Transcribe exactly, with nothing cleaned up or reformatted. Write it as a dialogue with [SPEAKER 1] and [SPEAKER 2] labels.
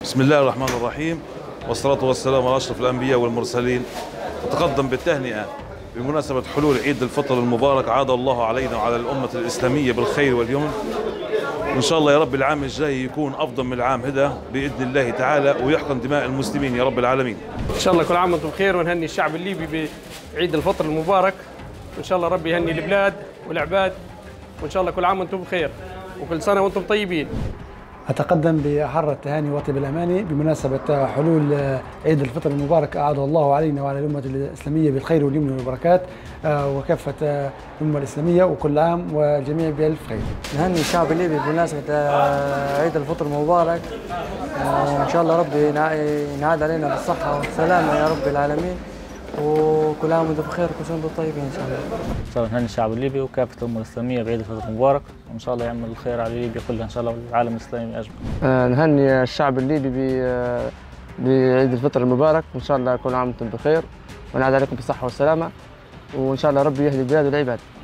[SPEAKER 1] بسم الله الرحمن الرحيم، والصلاة والسلام على أشرف الأنبياء والمرسلين. أتقدم بالتهنئة بمناسبة حلول عيد الفطر المبارك. عاد الله علينا وعلى الأمة الإسلامية بالخير واليمن، وإن شاء الله يا رب العام الجاي يكون أفضل من العام هذا بإذن الله تعالى، ويحقن دماء المسلمين يا رب العالمين.
[SPEAKER 2] إن شاء الله كل عام وأنتم بخير، ونهني الشعب الليبي بعيد الفطر المبارك، وإن شاء الله ربي يهني البلاد والعباد، وإن شاء الله كل عام وأنتم بخير وكل سنة وأنتم طيبين.
[SPEAKER 3] أتقدم بأحر التهاني وطيب الأماني بمناسبة حلول عيد الفطر المبارك. أعاد الله علينا وعلى الأمة الإسلامية بالخير واليمن والبركات وكافة الأمة الإسلامية، وكل عام والجميع بألف خير.
[SPEAKER 4] نهني الشعب الليبي بمناسبة عيد الفطر المبارك، وإن شاء الله ربي ينعاد علينا بالصحة والسلامة يا رب العالمين، وكل عام وانتم بخير وكل سنه وانتم طيبين ان شاء الله.
[SPEAKER 5] ان شاء الله نهني الشعب الليبي وكافه الامه الاسلاميه بعيد الفطر المبارك، وان شاء الله يعمل الخير على ليبيا كلها ان شاء الله والعالم الاسلامي اجمع.
[SPEAKER 6] آه نهني الشعب الليبي بعيد الفطر المبارك، وان شاء الله كل عام وانتم بخير ونعاد عليكم بالصحه والسلامه، وان شاء الله ربي يهدي البلاد والعباد.